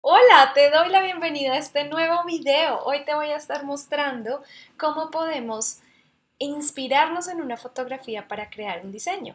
Hola, te doy la bienvenida a este nuevo video. Hoy te voy a estar mostrando cómo podemos inspirarnos en una fotografía para crear un diseño.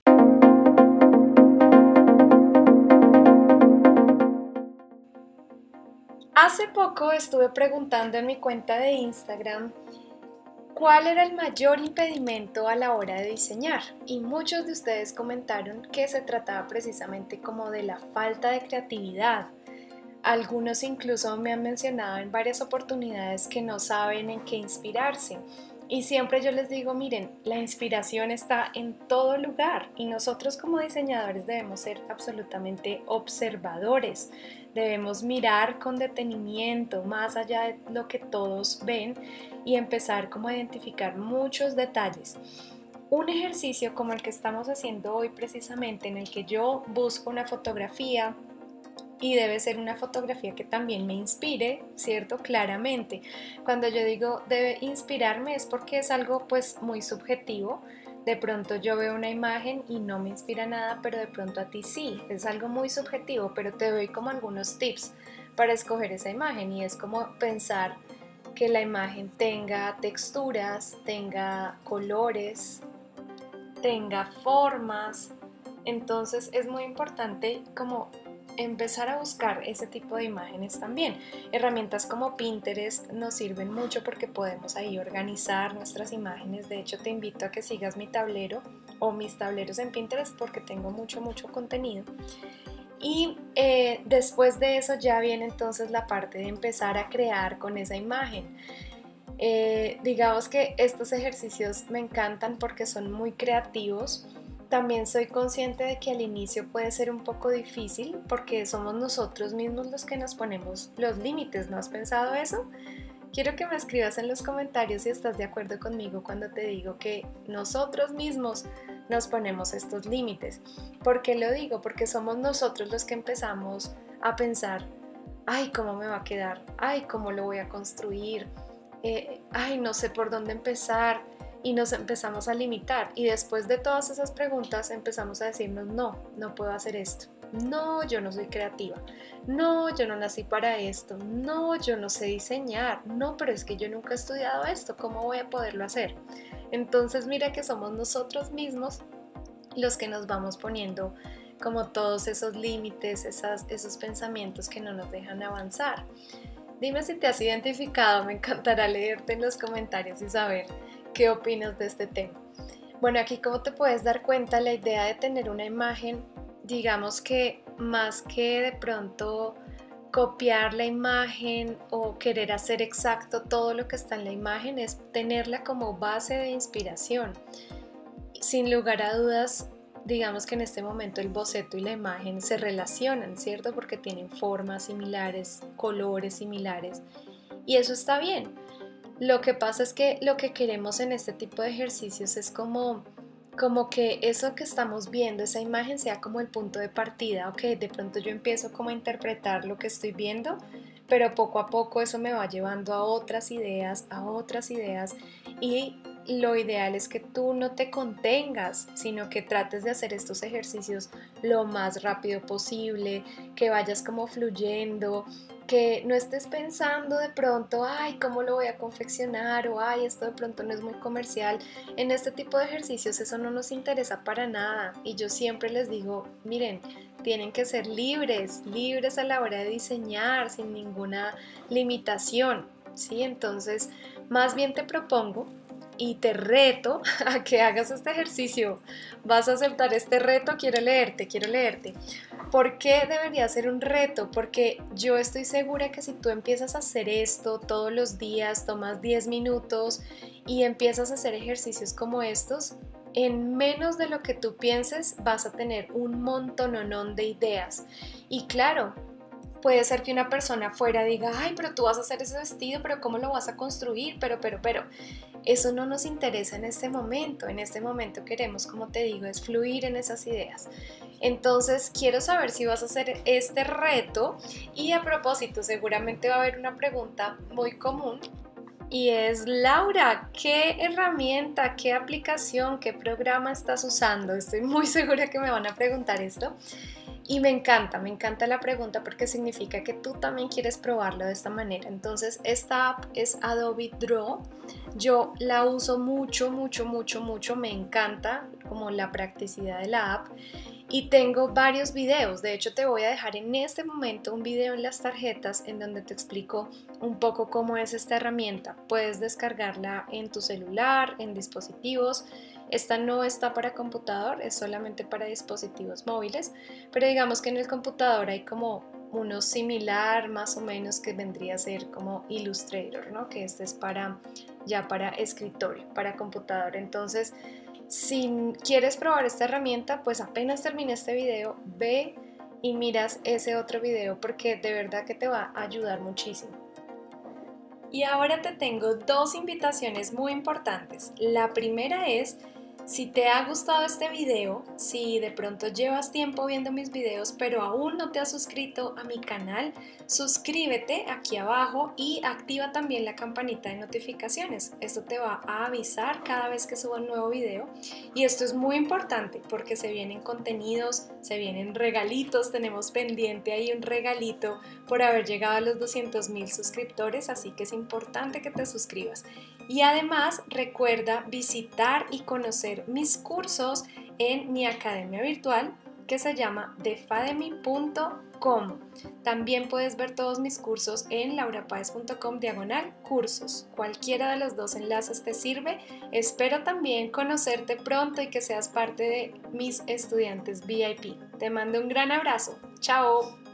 Hace poco estuve preguntando en mi cuenta de Instagram cuál era el mayor impedimento a la hora de diseñar y muchos de ustedes comentaron que se trataba precisamente como de la falta de creatividad. Algunos incluso me han mencionado en varias oportunidades que no saben en qué inspirarse. Y siempre yo les digo, miren, la inspiración está en todo lugar y nosotros como diseñadores debemos ser absolutamente observadores. Debemos mirar con detenimiento más allá de lo que todos ven y empezar como a identificar muchos detalles. Un ejercicio como el que estamos haciendo hoy precisamente, en el que yo busco una fotografía, y debe ser una fotografía que también me inspire, ¿cierto? Claramente. Cuando yo digo debe inspirarme es porque es algo pues muy subjetivo. De pronto yo veo una imagen y no me inspira nada, pero de pronto a ti sí. Es algo muy subjetivo, pero te doy como algunos tips para escoger esa imagen y es como pensar que la imagen tenga texturas, tenga colores, tenga formas. Entonces es muy importante como empezar a buscar ese tipo de imágenes también. Herramientas como Pinterest nos sirven mucho porque podemos ahí organizar nuestras imágenes. De hecho, te invito a que sigas mi tablero o mis tableros en Pinterest porque tengo mucho contenido. Y después de eso ya viene entonces la parte de empezar a crear con esa imagen. Digamos que estos ejercicios me encantan porque son muy creativos. También soy consciente de que al inicio puede ser un poco difícil porque somos nosotros mismos los que nos ponemos los límites. ¿No has pensado eso? Quiero que me escribas en los comentarios si estás de acuerdo conmigo cuando te digo que nosotros mismos nos ponemos estos límites. ¿Por qué lo digo? Porque somos nosotros los que empezamos a pensar, ay, ¿cómo me va a quedar? Ay, ¿cómo lo voy a construir? Ay, no sé por dónde empezar, y nos empezamos a limitar y después de todas esas preguntas empezamos a decirnos no puedo hacer esto, no, yo no soy creativa, no, yo no nací para esto, no, yo no sé diseñar, no, pero es que yo nunca he estudiado esto, ¿cómo voy a poderlo hacer? Entonces mira que somos nosotros mismos los que nos vamos poniendo como todos esos límites, esos pensamientos que no nos dejan avanzar. Dime si te has identificado, me encantará leerte en los comentarios y saber qué opinas de este tema. Bueno, aquí como te puedes dar cuenta, la idea de tener una imagen, digamos que más que de pronto copiar la imagen o querer hacer exacto todo lo que está en la imagen, es tenerla como base de inspiración. Sin lugar a dudas, digamos que en este momento el boceto y la imagen se relacionan, ¿cierto? Porque tienen formas similares, colores similares y eso está bien. Lo que pasa es que lo que queremos en este tipo de ejercicios es como que eso que estamos viendo, esa imagen sea como el punto de partida, ok, de pronto yo empiezo como a interpretar lo que estoy viendo, pero poco a poco eso me va llevando a otras ideas y lo ideal es que tú no te contengas, sino que trates de hacer estos ejercicios lo más rápido posible, que vayas como fluyendo, que no estés pensando de pronto, ay, ¿cómo lo voy a confeccionar? O ay, esto de pronto no es muy comercial. En este tipo de ejercicios eso no nos interesa para nada. Y yo siempre les digo, miren, tienen que ser libres, libres a la hora de diseñar, sin ninguna limitación, ¿sí? Entonces, más bien te propongo y te reto a que hagas este ejercicio. ¿Vas a aceptar este reto? Quiero leerte, quiero leerte. ¿Por qué debería ser un reto? Porque yo estoy segura que si tú empiezas a hacer esto todos los días, tomas 10 minutos y empiezas a hacer ejercicios como estos, en menos de lo que tú pienses vas a tener un montononón de ideas. Y claro, puede ser que una persona afuera diga, ay, pero tú vas a hacer ese vestido, pero ¿cómo lo vas a construir? Pero, eso no nos interesa en este momento queremos, como te digo, es fluir en esas ideas. Entonces quiero saber si vas a hacer este reto y a propósito, seguramente va a haber una pregunta muy común y es, Laura, ¿qué herramienta, qué aplicación, qué programa estás usando? Estoy muy segura que me van a preguntar esto. Y me encanta la pregunta porque significa que tú también quieres probarlo de esta manera. Entonces, esta app es Adobe Draw. Yo la uso mucho, mucho, mucho, mucho. Me encanta como la practicidad de la app. Y tengo varios videos. De hecho, te voy a dejar en este momento un video en las tarjetas en donde te explico un poco cómo es esta herramienta. Puedes descargarla en tu celular, en dispositivos. Esta no está para computador, es solamente para dispositivos móviles, pero digamos que en el computador hay como uno similar más o menos que vendría a ser como Illustrator, ¿no? Que este es ya para escritorio, para computador. Entonces, si quieres probar esta herramienta, pues apenas termine este video, ve y miras ese otro video porque de verdad que te va a ayudar muchísimo. Y ahora te tengo dos invitaciones muy importantes. La primera es, si te ha gustado este video, si de pronto llevas tiempo viendo mis videos pero aún no te has suscrito a mi canal, suscríbete aquí abajo y activa también la campanita de notificaciones. Esto te va a avisar cada vez que suba un nuevo video y esto es muy importante porque se vienen contenidos, se vienen regalitos, tenemos pendiente ahí un regalito por haber llegado a los 200,000 suscriptores, así que es importante que te suscribas. Y además recuerda visitar y conocer mis cursos en mi academia virtual que se llama defademy.com. También puedes ver todos mis cursos en laurapaez.com/cursos. Cualquiera de los dos enlaces te sirve. Espero también conocerte pronto y que seas parte de mis estudiantes VIP. Te mando un gran abrazo. Chao.